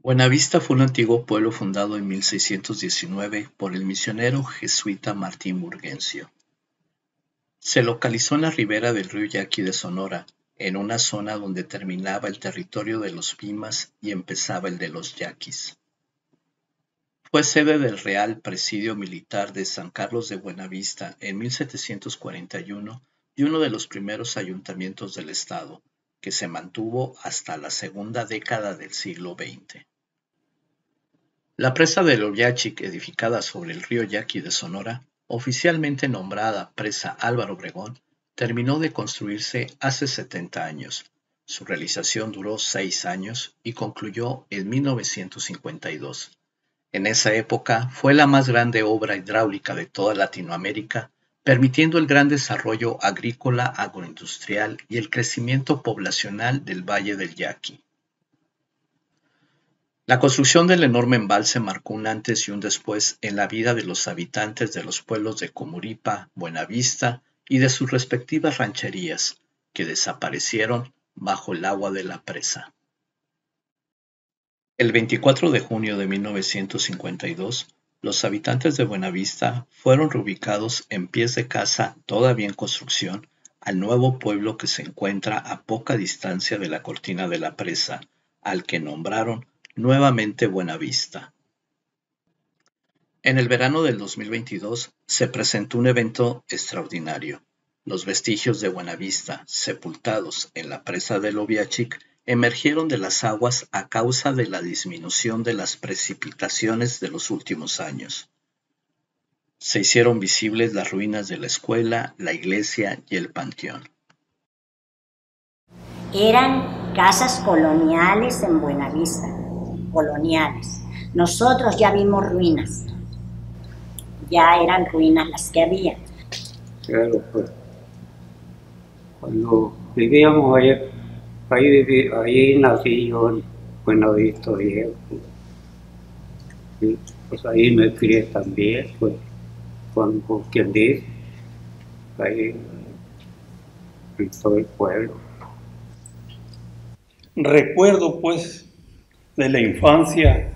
Buenavista fue un antiguo pueblo fundado en 1619 por el misionero jesuita Martín Burgencio. Se localizó en la ribera del río Yaqui de Sonora, en una zona donde terminaba el territorio de los Pimas y empezaba el de los Yaquis. Fue sede del Real Presidio Militar de San Carlos de Buenavista en 1741 y uno de los primeros ayuntamientos del estado, que se mantuvo hasta la segunda década del siglo XX. La presa del Oviachic, edificada sobre el río Yaqui de Sonora, oficialmente nombrada Presa Álvaro Obregón, terminó de construirse hace 70 años. Su realización duró 6 años y concluyó en 1952. En esa época fue la más grande obra hidráulica de toda Latinoamérica, permitiendo el gran desarrollo agrícola, agroindustrial y el crecimiento poblacional del Valle del Yaqui. La construcción del enorme embalse marcó un antes y un después en la vida de los habitantes de los pueblos de Comuripa, Buenavista y de sus respectivas rancherías, que desaparecieron bajo el agua de la presa. El 24 de junio de 1952, los habitantes de Buenavista fueron reubicados en pies de casa todavía en construcción al nuevo pueblo que se encuentra a poca distancia de la cortina de la presa, al que nombraron nuevamente Buenavista. En el verano del 2022 se presentó un evento extraordinario. Los vestigios de Buenavista, sepultados en la presa del Oviachic, emergieron de las aguas a causa de la disminución de las precipitaciones de los últimos años. Se hicieron visibles las ruinas de la escuela, la iglesia y el panteón. Eran casas coloniales en Buenavista. Coloniales. Nosotros ya vimos ruinas, ya eran ruinas las que había. Claro, pues cuando vivíamos ahí nací yo en Buenavista Viejo, y pues ahí me crié también, pues cuando quien dice, ahí en todo el pueblo. Recuerdo pues de la infancia,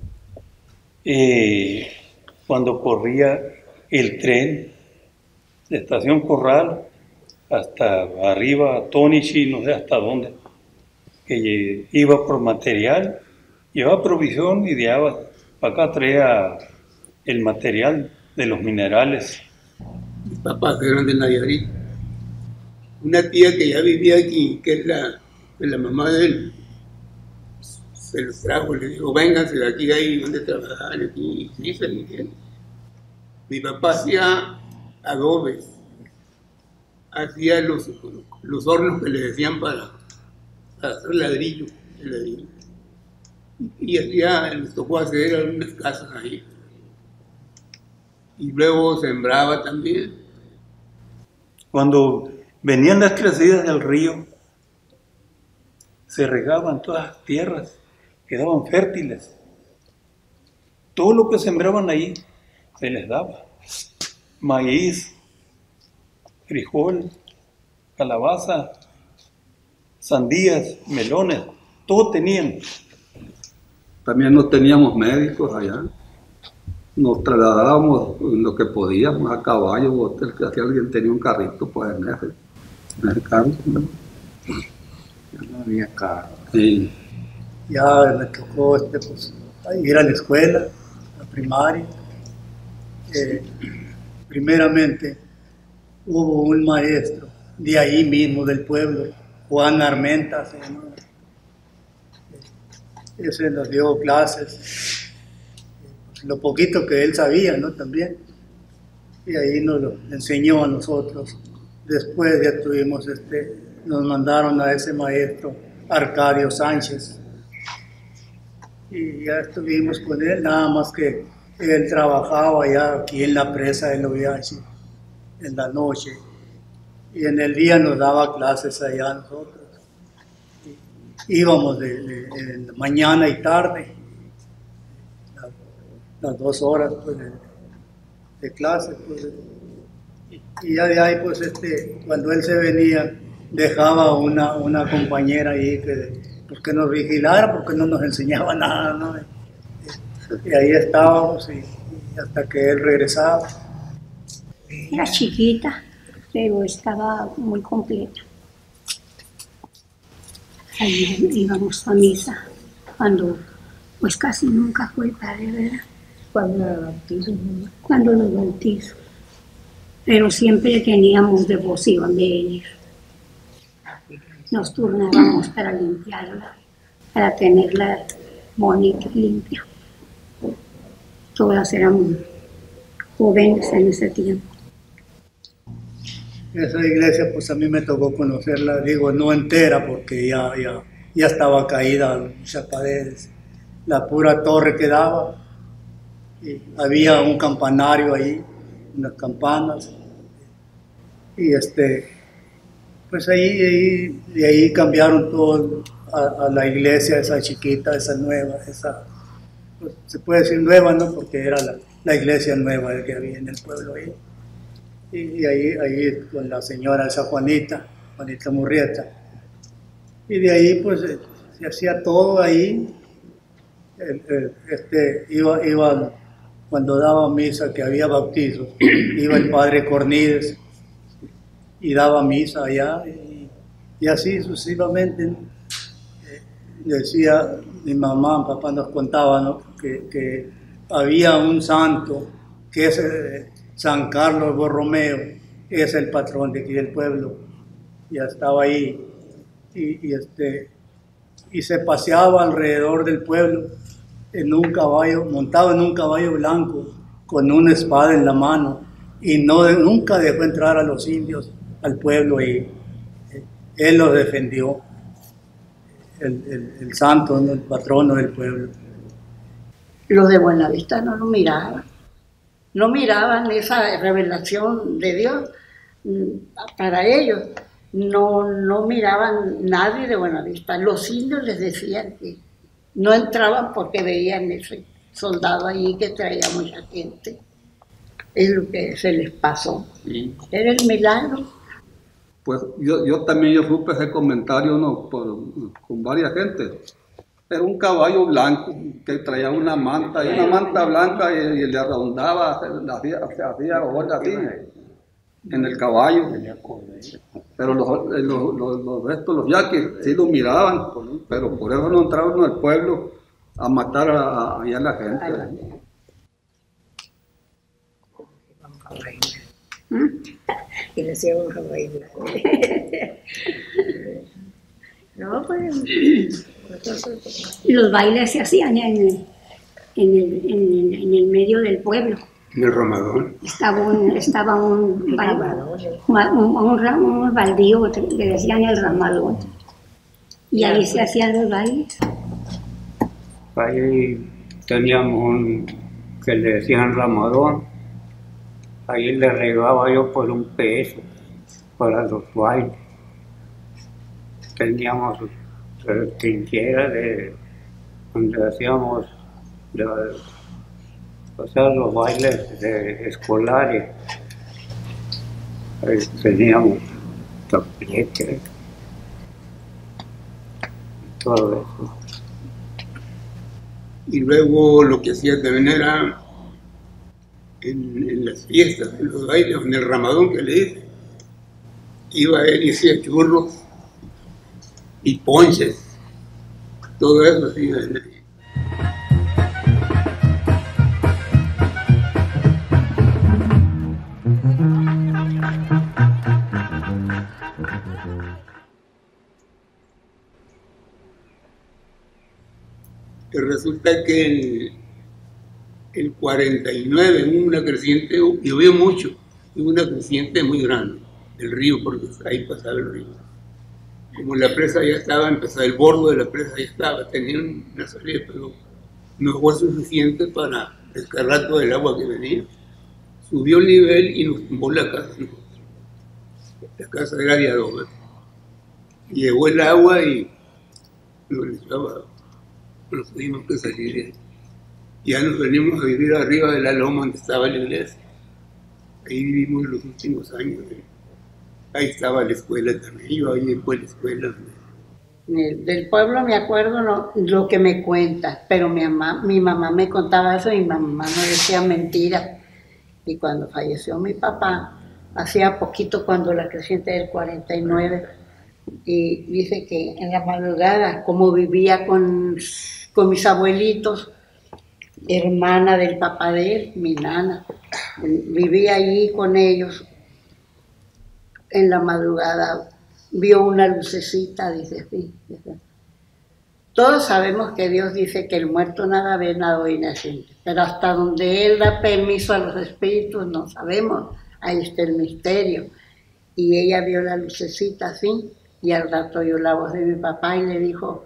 cuando corría el tren de Estación Corral hasta arriba, Tonichi, no sé hasta dónde, que iba por material, llevaba provisión y de allá para acá traía el material de los minerales. Mis papás eran de Nayarit. Una tía que ya vivía aquí, que es la mamá de él, se los trajo, le dijo, vénganse de aquí, ahí donde trabajan, aquí, sí, se entiende. Mi papá hacía adobes, hacía los hornos que le decían para hacer ladrillo, y les tocó hacer algunas casas ahí. Y luego sembraba también. Cuando venían las crecidas del río, se regaban todas las tierras, quedaban fértiles. Todo lo que sembraban ahí se les daba. Maíz, frijol, calabaza, sandías, melones, todo tenían. También no teníamos médicos allá. Nos trasladábamos lo que podíamos a caballo, o si alguien tenía un carrito, pues en ese carro, ¿no? Ya no había carro. Sí. Ya me tocó pues, ir a la escuela, a la primaria. Primeramente hubo un maestro de ahí mismo del pueblo, Juan Armenta se llamaba. Ese nos dio clases, pues, lo poquito que él sabía, ¿no? También. Y ahí nos lo enseñó a nosotros. Después ya tuvimos nos mandaron a ese maestro Arcadio Sánchez. Y ya estuvimos con él, nada más que él trabajaba ya aquí en la presa del Oviachi, en la noche. Y en el día nos daba clases allá nosotros. Íbamos de mañana y tarde, las 2 horas pues, de clase. Pues, y ya de ahí, pues, cuando él se venía, dejaba una compañera ahí que pues, que nos vigilara porque no nos enseñaba nada, ¿no? Y ahí estábamos y hasta que él regresaba. Era chiquita, pero estaba muy completa. Ahí íbamos a misa, cuando, pues casi nunca fue padre, ¿verdad? Cuando los bautizos. Pero siempre teníamos devoción de ellos. Nos turnábamos para limpiarla, para tenerla bonita y limpia. Todas éramos jóvenes en ese tiempo. Esa iglesia, pues a mí me tocó conocerla, digo, no entera, porque ya estaba caída, muchas paredes. La pura torre que daba, y había un campanario ahí, unas campanas, y pues de ahí cambiaron todo a la iglesia, esa chiquita, esa nueva, pues, se puede decir nueva, ¿no? Porque era la iglesia nueva que había en el pueblo ahí. Y ahí con la señora esa Juanita Murrieta. Y de ahí pues se hacía todo ahí. Iba cuando daba misa, que había bautizos, iba el padre Cornides y daba misa allá, y así sucesivamente. Decía mi mamá, mi papá nos contaba, ¿no? que había un santo que es San Carlos Borromeo, es el patrón de aquí del pueblo. Ya estaba ahí y se paseaba alrededor del pueblo en un caballo, montado en un caballo blanco con una espada en la mano, y nunca dejó entrar a los indios al pueblo, y él los defendió, el santo, el patrono del pueblo. Los de Buenavista no lo miraban. No miraban esa revelación de Dios para ellos. No miraban nadie de Buenavista. Los indios les decían que no entraban porque veían ese soldado allí que traía mucha gente. Es lo que se les pasó. Sí. Era el milagro. Pues yo también supe ese comentario, ¿no? Con varias gente. Era un caballo blanco que traía una manta blanca y le arrondaba, hacía ola así en el caballo. Pero los restos, los yaquis, sí lo miraban, pero por eso no entraron al pueblo a matar allá a la gente. Y le decíamos a bailar. No, pues. Los bailes se hacían en el medio del pueblo. En el Ramadón. Estaba un baldío, le decían el Ramadón. Y ahí se hacían los bailes. Ahí teníamos un que le decían Ramadón. Ahí le regaba yo por $1 para los bailes. Teníamos trinchera donde hacíamos los bailes escolares. Ahí teníamos tapiete, todo eso. Y luego lo que hacía también era en las fiestas, en los bailes, en el Ramadón que le dice, iba él y hacía churros y ponches, todo eso así. Y resulta que el 49 hubo una creciente, llovió mucho, hubo una creciente muy grande del río, porque ahí pasaba el río. Como la presa ya estaba, empezaba el borde de la presa ya estaba, tenía una salida, pero no fue suficiente para descargar todo el agua que venía. Subió el nivel y nos tumbó la casa. La casa era de adobe. Llegó el agua y nos tuvimos que salir de ahí. Ya nos venimos a vivir arriba de la loma donde estaba la iglesia. Ahí vivimos los últimos años. Ahí estaba la escuela también. Yo ahí fue la escuela. Del pueblo me acuerdo lo que me cuenta, pero mi mamá me contaba eso y mi mamá no decía mentiras. Y cuando falleció mi papá, hacía poquito cuando la creciente del 49, y dice que en la madrugada, como vivía con mis abuelitos, hermana del papá de él, mi nana, vivía allí con ellos, en la madrugada vio una lucecita, dice, sí. Todos sabemos que Dios dice que el muerto nada ve, nada oye, nada siente, pero hasta donde Él da permiso a los espíritus no sabemos, ahí está el misterio. Y ella vio la lucecita así, y al rato oyó la voz de mi papá y le dijo,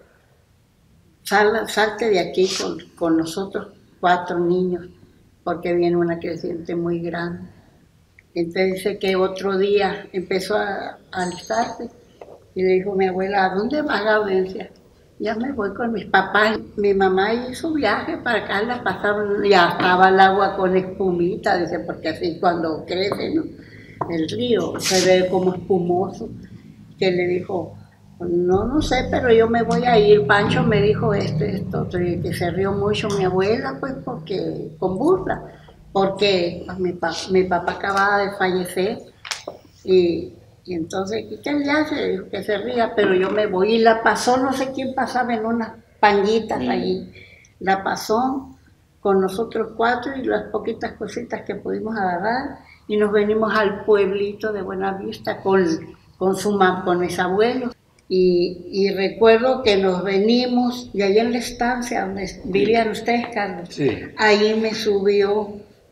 salte de aquí con nosotros 4 niños, porque viene una creciente muy grande. Entonces dice que otro día empezó a alistarse y le dijo mi abuela, ¿a dónde vas, Gaudencia? Ya me voy con mis papás. Mi mamá hizo viaje para acá, la pasaron, ya estaba el agua con espumita, dice, porque así cuando crece, ¿no? El río se ve como espumoso. Que le dijo, no sé, pero yo me voy a ir. Pancho me dijo esto, que se rió mucho mi abuela, pues, porque con burla, porque pues, mi papá acababa de fallecer y entonces, ¿qué le hace? Dijo que se ría, pero yo me voy. Y la pasó, no sé quién pasaba en unas panguitas allí. La pasó con nosotros 4 y las poquitas cositas que pudimos agarrar y nos venimos al pueblito de Buenavista con mis abuelos. Y recuerdo que nos venimos, y ahí en la estancia donde vivían ustedes, Carlos, sí. Ahí me subió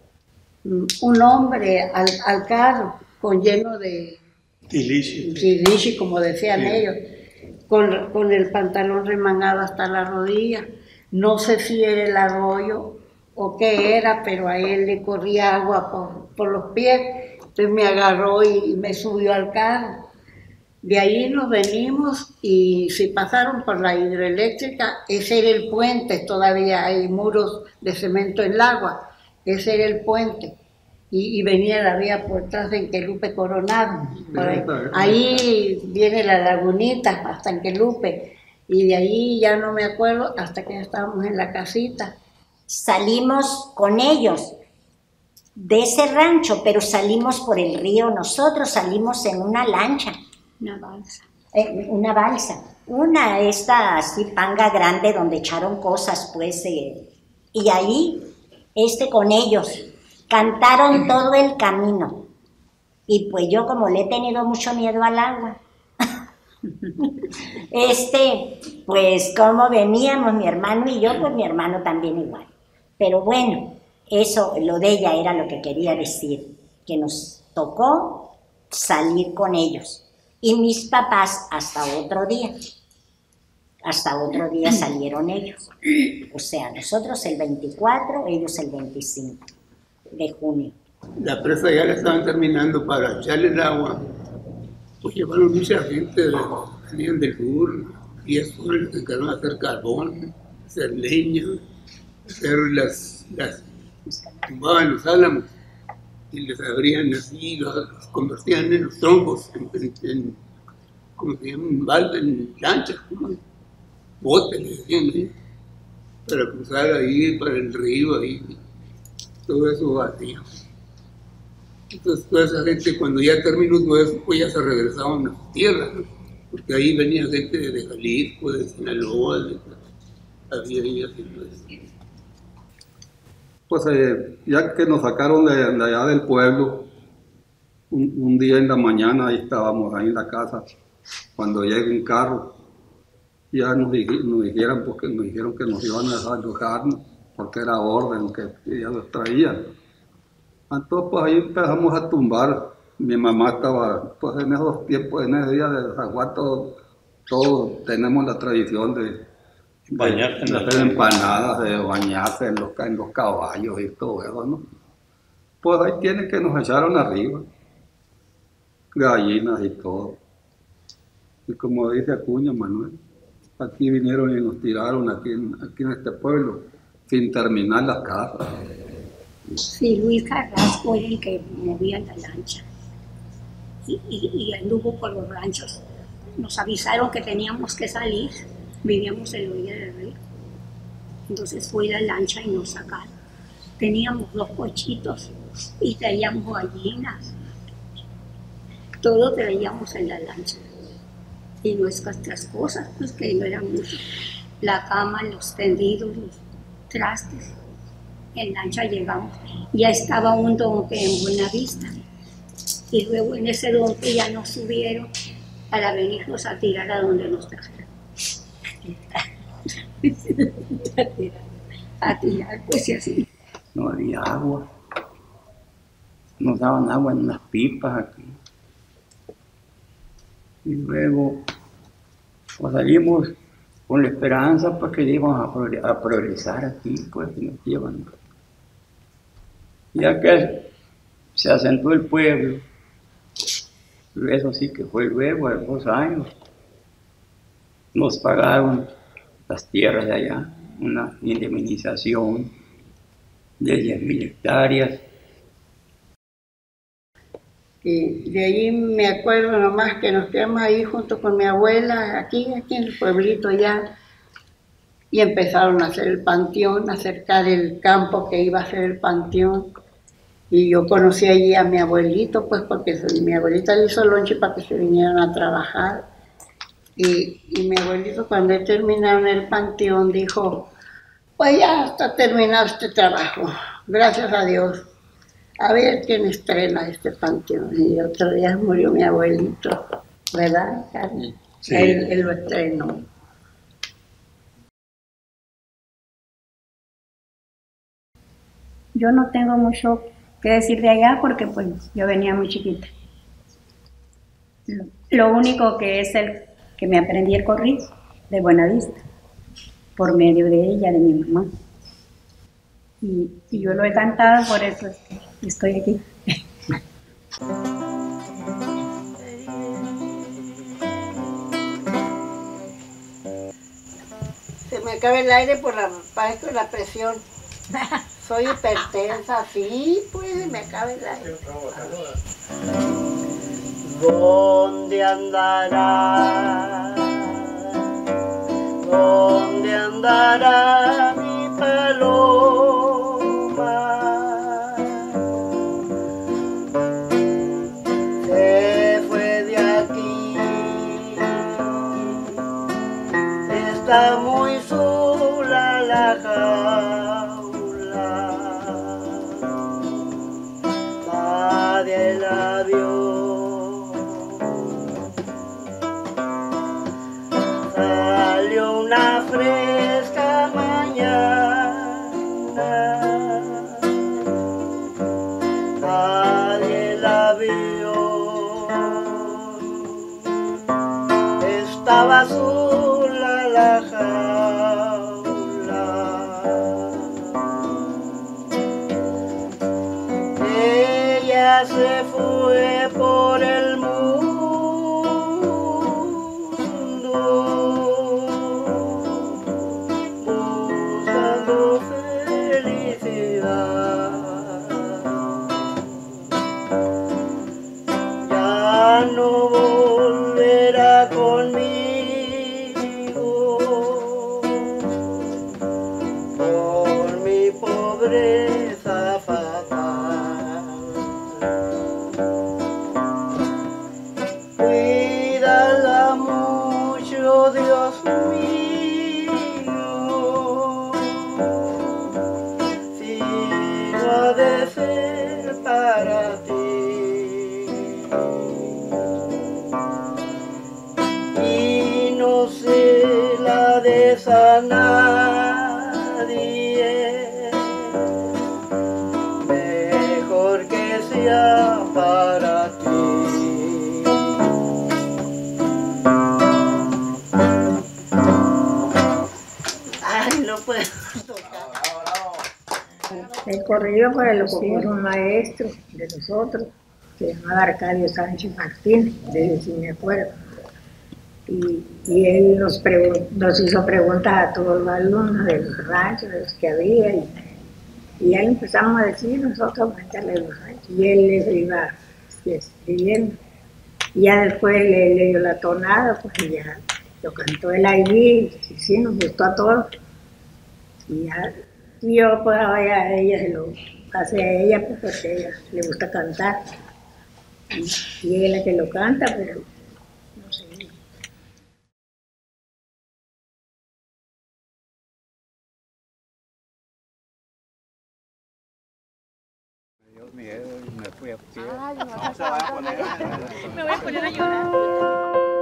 un hombre al carro lleno de tilichi, como decían ellos, con el pantalón remangado hasta la rodilla. No sé si era el arroyo o qué era, pero a él le corría agua por los pies. Entonces me agarró y me subió al carro. De ahí nos venimos y si pasaron por la hidroeléctrica, ese era el puente, todavía hay muros de cemento en el agua, ese era el puente. Y venía la vía por atrás de Enquelupe Coronado. Ahí viene la lagunita hasta Enquelupe. Y de ahí ya no me acuerdo hasta que ya estábamos en la casita. Salimos con ellos de ese rancho, pero salimos por el río. Nosotros salimos en una lancha. Una balsa. Una balsa. Esta así panga grande donde echaron cosas, pues. Y ahí, con ellos. Cantaron todo el camino. Y pues yo, como le he tenido mucho miedo al agua, pues como veníamos mi hermano y yo, pues mi hermano también igual. Pero bueno, eso, lo de ella era lo que quería decir, que nos tocó salir con ellos. Y mis papás hasta otro día salieron ellos. O sea, nosotros el 24, ellos el 25 de junio. La presa ya la estaban terminando para echarle el agua. Pues llevaron mucha gente, venían del sur, y eso les encargaron a hacer carbón, hacer leña, hacer tumbaban los álamos y les abrían así, los convertían en los troncos, como se llama, en lanchas, botes, le decían, ¿eh? Para cruzar ahí, para el río, ahí, todo eso vacío. Entonces toda esa gente, cuando ya terminó todo eso, pues ya se regresaban a su tierra, ¿no? Porque ahí venía gente de Jalisco, de Sinaloa, había ahí haciendo eso. Pues ya que nos sacaron de allá del pueblo, un día en la mañana, ahí estábamos ahí en la casa, cuando llega un carro, ya nos dijeron que nos iban a desalojarnos, porque era orden que ya los traían. Entonces pues ahí empezamos a tumbar. Mi mamá estaba, pues en esos tiempos, en ese día de San Juan, todos tenemos la tradición de hacer empanadas, de bañarse en los caballos y todo eso, ¿no? Pues ahí tienen que nos echaron arriba, gallinas y todo. Y como dice Acuña, Manuel, aquí vinieron y nos tiraron aquí en este pueblo, sin terminar las casas. Sí, Luis Carrasco era el que movía la lancha y anduvo por los ranchos nos avisaron que teníamos que salir, vivíamos en la orilla del río. Entonces fue la lancha y nos sacaron. Teníamos 2 cochitos y traíamos gallinas. Todo traíamos en la lancha. Y nuestras cosas, pues que no eran mucho. La cama, los tendidos, los trastes. En lancha llegamos. Ya estaba un donque en Buenavista. Y luego en ese donque ya nos subieron para venirnos a tirar a donde nos trajeron. A tirar, pues y así. No había agua. Nos daban agua en unas pipas aquí. Y luego pues, salimos con la esperanza pues, que íbamos a progresar aquí, pues que nos llevan. Ya que se asentó el pueblo, eso sí que fue luego, a los 2 años, nos pagaron las tierras de allá, una indemnización de 10,000 hectáreas. Y de ahí me acuerdo nomás que nos quedamos ahí junto con mi abuela, aquí en el pueblito ya, y empezaron a hacer el panteón, a cercar el campo que iba a ser el panteón. Y yo conocí allí a mi abuelito, pues porque mi abuelita le hizo lonche para que se vinieran a trabajar. Y mi abuelito cuando terminaron el panteón dijo, pues ya está terminado este trabajo, gracias a Dios. A ver quién estrena este panteón. Y otro día murió mi abuelito, ¿verdad, Carmen? Sí. Él lo estrenó. Yo no tengo mucho que decir de allá porque pues yo venía muy chiquita. Lo único que es el que me aprendí el corrido de Buenavista, por medio de ella, de mi mamá. Y yo lo he cantado, por eso estoy aquí. Se me acaba el aire por la presión. Soy hipertensa, sí, pues se me acaba el aire. ¿Dónde andará? ¿Dónde andará mi paloma? Se fue de aquí, está muy sola la jaula, nadie la vio. Una fresca mañana, nadie la vio, estaba sola la jaula, ella se fue por el mundo no volverá conmigo por mi pobreza fatal. Cuídala mucho, Dios mío, si no ha de ser para ti. No se la des a nadie, mejor que sea para ti. Ay, no puedo tocar. El corrido pues lo compuso un maestro de nosotros, que se llamaba Arcadio Sánchez Martínez, de ese sí me acuerdo. Y él nos hizo preguntas a todos los alumnos de los ranchos, de los que había, y ahí empezamos a decir nosotros, a meterle los ranchos, y él les iba escribiendo. Y ya después le dio la tonada, pues ya lo cantó él allí, y sí, nos gustó a todos. Y ya, yo pues ahora a ella se lo hace a ella, pues porque a ella le gusta cantar. Y ella es la que lo canta, pero no sé. Me dio miedo y me fui a pie. Me voy a poner a llorar.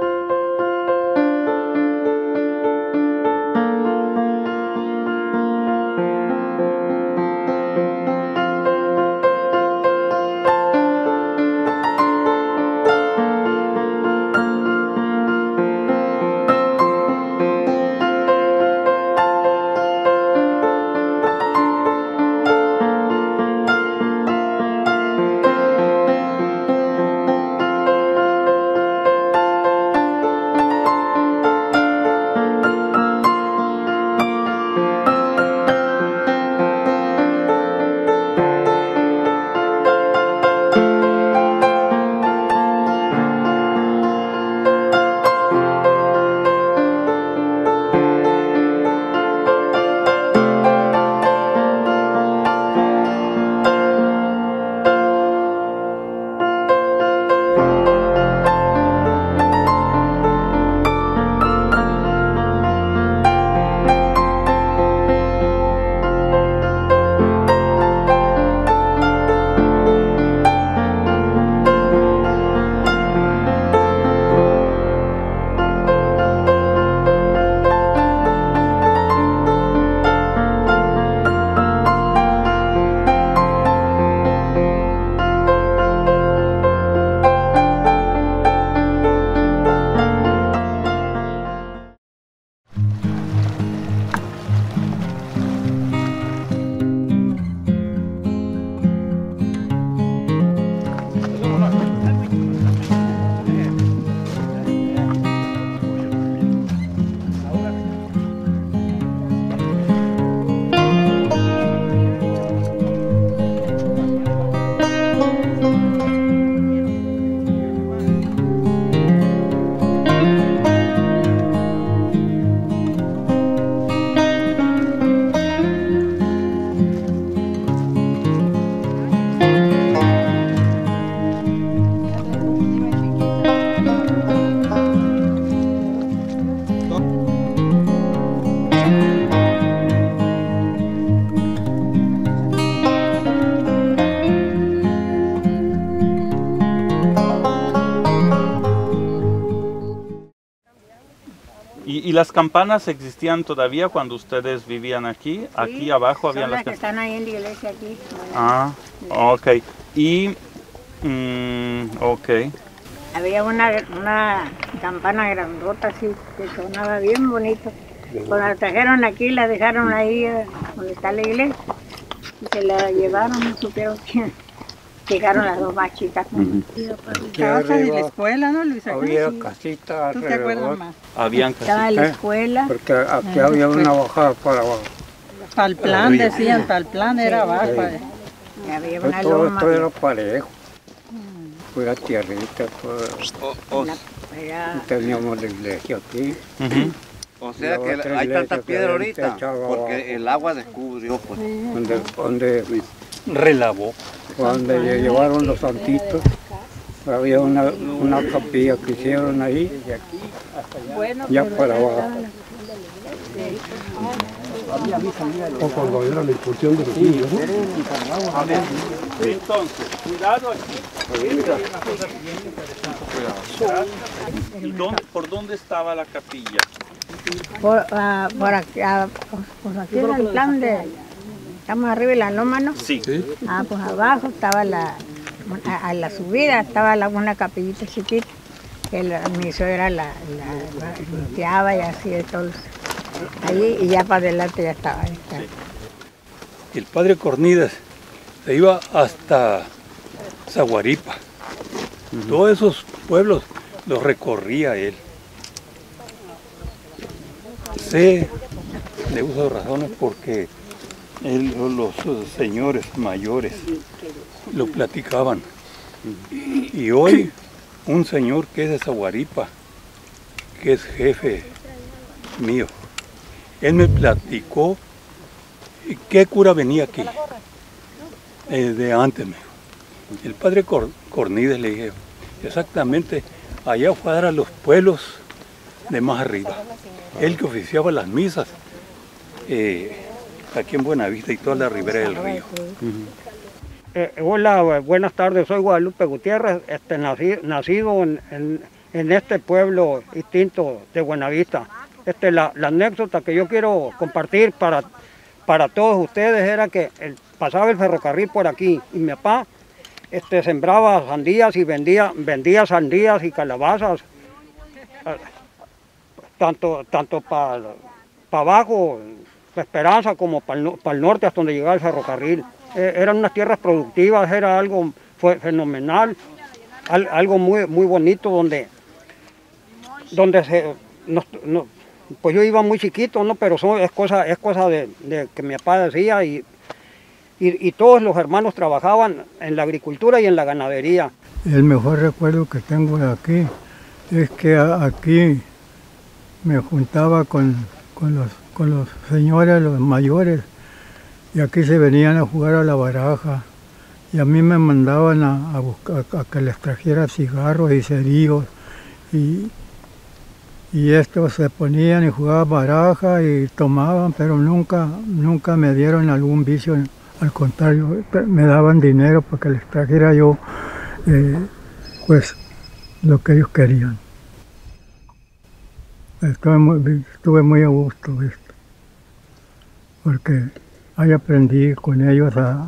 ¿Y las campanas existían todavía cuando ustedes vivían aquí? Sí, aquí abajo habían las las que están ahí en la iglesia aquí. Ah, ok. Y, ok. Había una campana grandota así que sonaba bien bonito. Cuando la trajeron aquí, la dejaron ahí donde está la iglesia y se la llevaron, no supieron quién. Llegaron las dos más chicas. Estabas en la escuela, ¿no, Luisa? Había casitas ¿Tú te acuerdas alrededor. más? Habían Estaba en la escuela. Porque aquí había una bajada para abajo. Para el plan, decían, para el plan era abajo. Y había Pues una todo loma. esto era parejo. Pura tierrita, Era- teníamos la iglesia aquí. O sea que hay tanta piedra ahorita, porque el agua descubrió, pues. Donde Relavó. cuando llevaron los santitos, había una capilla que hicieron ahí, ya para abajo. O cuando era la incursión de los indios, ¿no? Entonces, cuidado aquí. ¿Y por dónde estaba la capilla? por aquí, pues aquí era el plan de... Estamos arriba de la loma, ¿no? Sí. Pues abajo estaba a la subida estaba una capillita chiquita, que mi suegra la limpiaba y así de todo. Allí y ya para adelante ya estaba. El padre Cornidas se iba hasta Zaguaripa. Todos esos pueblos los recorría él. Sé de uso de razones porque los señores mayores lo platicaban. Y hoy un señor que es de Zaguaripa, que es jefe mío. Él me platicó qué cura venía aquí, de antes, me dijo. El padre Cornides, le dije, exactamente, allá fue a dar a los pueblos de más arriba. Él que oficiaba las misas, aquí en Buenavista y toda la ribera del río. Hola, buenas tardes, soy Guadalupe Gutiérrez, nacido en este pueblo distinto de Buenavista. La anécdota que yo quiero compartir para todos ustedes era que pasaba el ferrocarril por aquí y mi papá sembraba sandías y vendía sandías y calabazas, tanto para abajo, para Esperanza, como para el norte, hasta donde llegaba el ferrocarril. Eran unas tierras productivas, era algo fenomenal, algo muy bonito, pues yo iba muy chiquito, ¿no? Pero es cosa de que mi papá decía, y todos los hermanos trabajaban en la agricultura y en la ganadería. El mejor recuerdo que tengo de aquí es que aquí me juntaba con los señores, los mayores, y aquí se venían a jugar a la baraja, y a mí me mandaban a que les trajera cigarros y cerillos, y estos se ponían y jugaban baraja y tomaban, pero nunca me dieron algún vicio. Al contrario, me daban dinero para que les trajera yo pues lo que ellos querían. Estuve muy a gusto, porque ahí aprendí con ellos a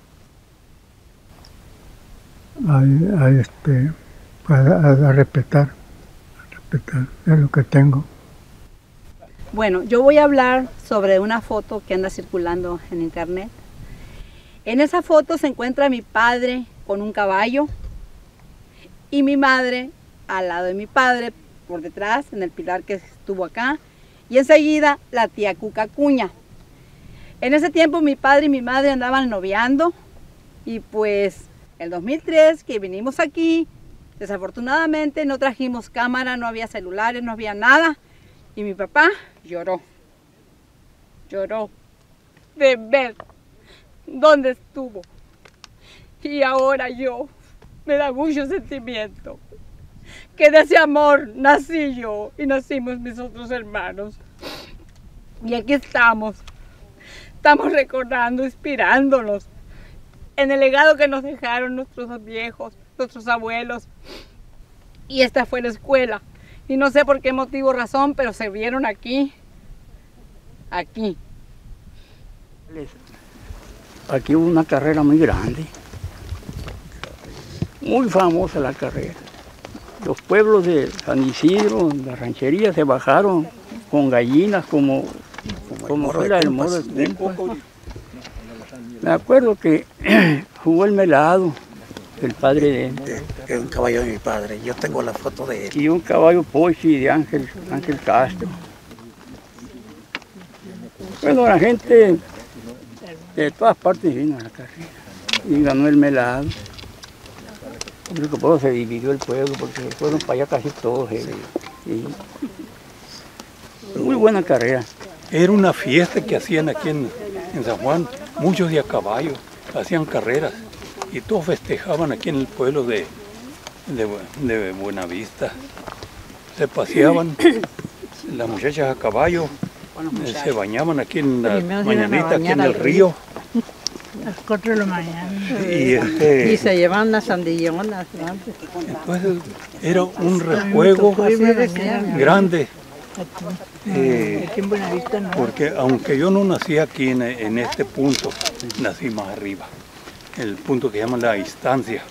respetar es lo que tengo. Bueno, yo voy a hablar sobre una foto que anda circulando en internet. En esa foto se encuentra mi padre con un caballo y mi madre al lado de mi padre, por detrás, en el pilar que estuvo acá, y enseguida la tía Cucacuña. En ese tiempo mi padre y mi madre andaban noviando, y pues el 2003 que vinimos aquí, desafortunadamente no trajimos cámara, no había celulares, no había nada, y mi papá lloró de ver dónde estuvo. Y ahora me da mucho sentimiento que de ese amor nací yo y nacimos mis otros hermanos. Y aquí estamos recordando, inspirándonos en el legado que nos dejaron nuestros viejos, nuestros abuelos. Y esta fue la escuela. Y no sé por qué motivo, razón, pero se vieron aquí. Aquí hubo una carrera muy grande, muy famosa la carrera. Los pueblos de San Isidro, la ranchería, se bajaron con gallinas como fuera el modo de tiempo. Me acuerdo que jugó el melado, el padre de él. Es un caballo de mi padre, yo tengo la foto de él. Y un caballo Pochi de Ángel Castro. Bueno, la gente de todas partes vino a la carrera y ganó el melado. Creo que por eso se dividió el pueblo, porque fueron para allá casi todos. Muy buena carrera. Era una fiesta que hacían aquí en San Juan, muchos de a caballo, hacían carreras y todos festejaban aquí en el pueblo de Buenavista. Se paseaban, las muchachas a caballo, se bañaban aquí en la mañanita, aquí en el río. A las 4 de la mañana. Y se llevan unas sandillonas. Entonces era un rejuego grande. Porque aunque yo no nací aquí en este punto, nací más arriba, el punto que llaman la Instancia.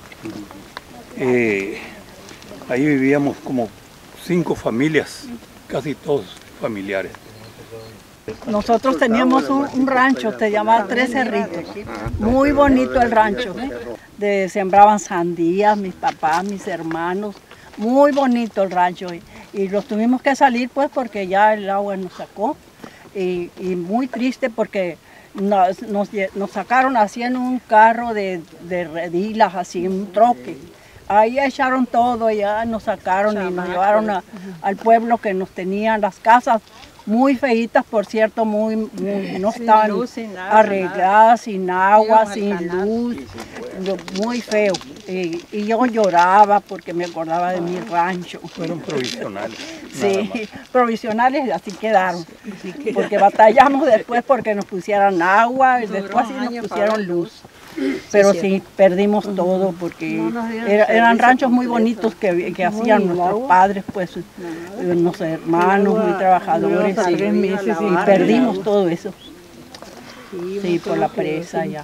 Ahí vivíamos como 5 familias, casi todos familiares. Nosotros teníamos un rancho, se llamaba Tres Cerritos, muy bonito el rancho, sembraban sandías, mis papás, mis hermanos, muy bonito el rancho, y los tuvimos que salir pues porque ya el agua nos sacó, y muy triste porque nos sacaron así en un carro de redilas, así en un troque, ahí echaron todo, ya nos sacaron y nos llevaron al pueblo que nos tenían las casas muy feitas, por cierto, no estaban arregladas, sin agua, sin luz, muy feo. Y yo lloraba porque me acordaba de mi rancho. Fueron provisionales. Sí, provisionales así quedaron, porque batallamos después porque nos pusieran agua y después sí nos pusieron luz. Pero sí, perdimos todo porque eran ranchos muy bonitos que hacían nuestros padres, pues, unos hermanos muy trabajadores, y perdimos todo eso. Sí, por la presa ya.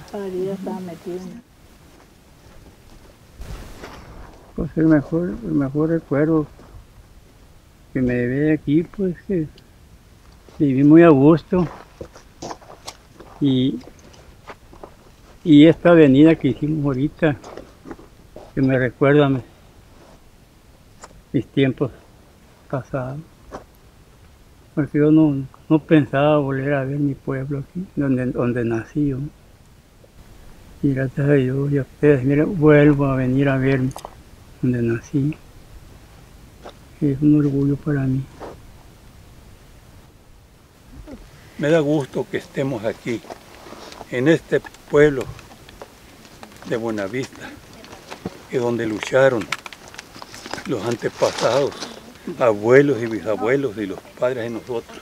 Pues el mejor recuerdo que me ve aquí, pues que viví muy a gusto. Y esta avenida que hicimos ahorita, que me recuerda mis tiempos pasados. Porque yo no pensaba volver a ver mi pueblo aquí, donde nací yo. Y gracias a Dios y a ustedes, mira, vuelvo a venir a ver donde nací. Es un orgullo para mí. Me da gusto que estemos aquí, en este pueblo de Buenavista, que donde lucharon los antepasados, abuelos y bisabuelos y los padres de nosotros.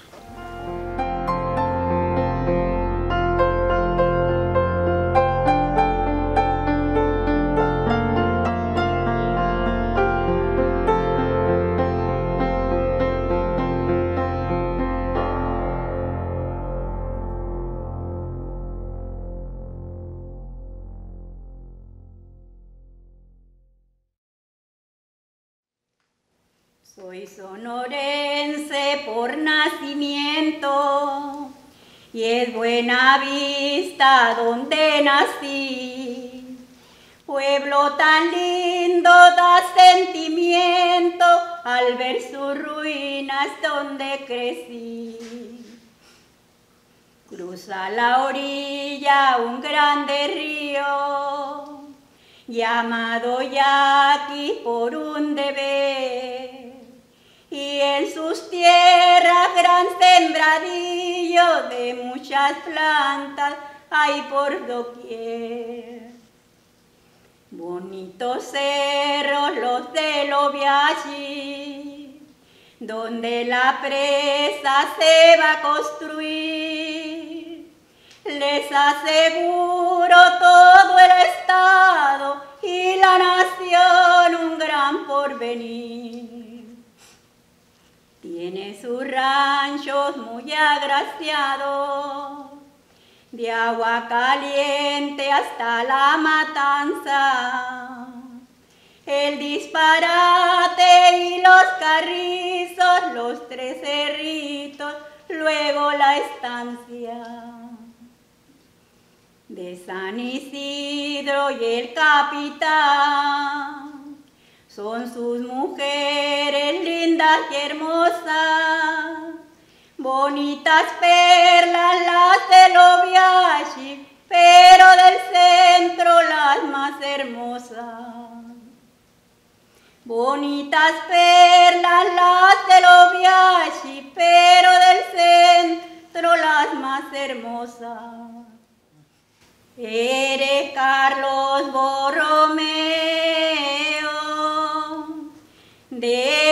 Soy sonorense por nacimiento y es Buenavista donde nací. Pueblo tan lindo da sentimiento al ver sus ruinas donde crecí. Cruza la orilla un grande río llamado Yaqui por un deber. Y en sus tierras gran sembradillo de muchas plantas hay por doquier. Bonitos cerros los del Obiachi, donde la presa se va a construir. Les aseguro todo el estado y la nación un gran porvenir. Tiene sus ranchos muy agraciados, de agua caliente hasta la matanza. El disparate y los carrizos, los tres cerritos, luego la estancia. De San Isidro y el capitán son sus mujeres lindas y hermosas, bonitas perlas las del Obiachi, pero del centro las más hermosas. Bonitas perlas las del Obiachi, pero del centro las más hermosas. Eres Carlos Borromeo de